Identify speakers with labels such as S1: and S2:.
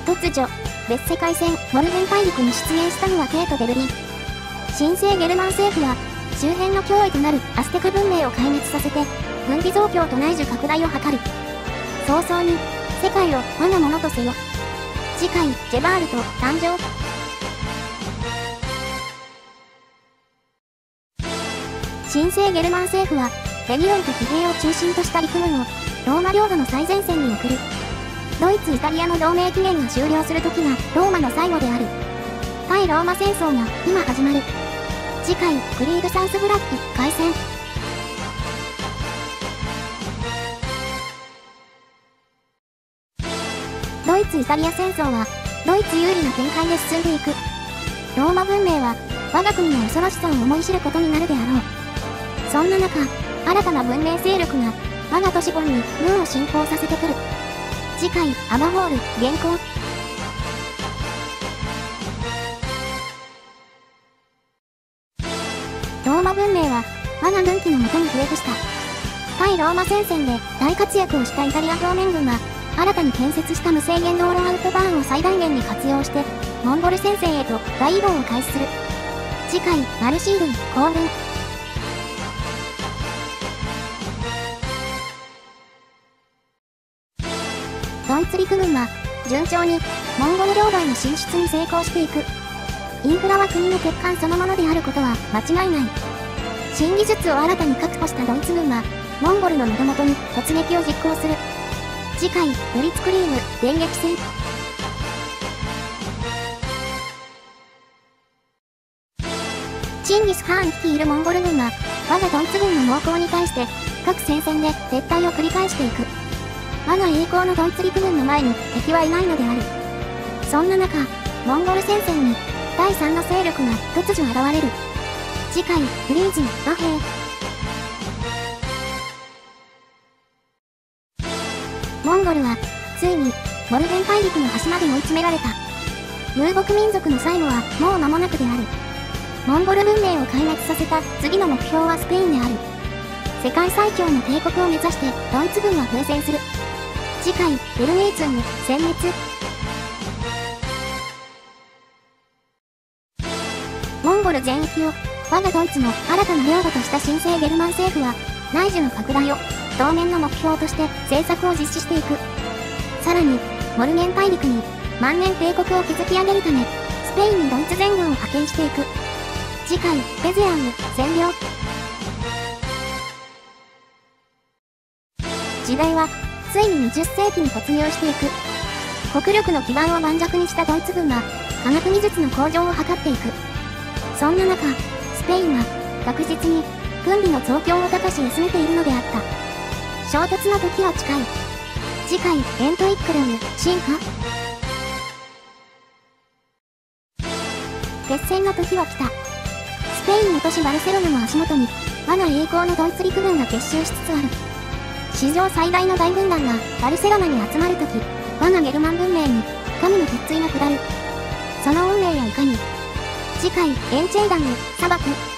S1: 突如、別世界線モルゲン大陸に出現したのはケイト・ベルリン。新生ゲルマン政府は、周辺の脅威となるアステク文明を壊滅させて、軍備増強と内需拡大を図る。早々に、世界を我が物とせよ。次回、ジェバールト誕生。新生ゲルマン政府は、レギオンと騎兵を中心とした陸軍を、ローマ領土の最前線に送る。ドイツ・イタリアの同盟期限が終了する時がローマの最後である。対ローマ戦争が今始まる。次回、クリード・サウスブラック開戦。ドイツ・イタリア戦争は、ドイツ有利な展開で進んでいく。ローマ文明は、我が国の恐ろしさを思い知ることになるであろう。そんな中、新たな文明勢力が、我が都市ボンに軍を侵攻させてくる。次回、アマホール、原稿。ローマ文明は、我が軍機のもとに増え伏した。対ローマ戦線で大活躍をしたイタリア表面軍は、新たに建設した無制限道路アウトバーンを最大限に活用して、モンゴル戦線へと大移動を開始する。次回、マルシー軍、行軍。ドイツ陸軍は、順調に、モンゴル領土への進出に成功していく。インフラは国の欠陥そのものであることは間違いない。新技術を新たに確保したドイツ軍は、モンゴルの喉元に突撃を実行する。次回、ブリツクリーム、電撃戦。チンギス・ハーン率いるモンゴル軍は、我がドイツ軍の猛攻に対して、各戦線で撤退を繰り返していく。我が栄光のドイツ陸軍の前に敵はいないのである。そんな中、モンゴル戦線に第3の勢力が突如現れる。次回、フリーズン、和平。モンゴルは、ついに、モルゲン大陸の端まで追い詰められた。遊牧民族の最後はもう間もなくである。モンゴル文明を壊滅させた次の目標はスペインである。世界最強の帝国を目指してドイツ軍は奮戦する。次回、ベルネーツン、殲滅。モンゴル全域を、我がドイツの新たな領土とした新生ゲルマン政府は、内需の拡大を、当面の目標として政策を実施していく。さらに、モルゲン大陸に、万年帝国を築き上げるため、スペインにドイツ全軍を派遣していく。次回、ペゼアン、占領。時代は、ついに20世紀に突入していく。国力の基盤を盤石にしたドイツ軍は、科学技術の向上を図っていく。そんな中、スペインは、確実に、軍備の増強を高し進めているのであった。衝突の時は近い。次回、エントイックルム、進化。決戦の時は来た。スペインの都市バルセロナの足元に、我が栄光のドイツ陸軍が結集しつつある。史上最大の大軍団がバルセロナに集まるとき、我がゲルマン文明に神の鉄槌が下る。その運命やいかに。次回、エンチェイダム、砂漠。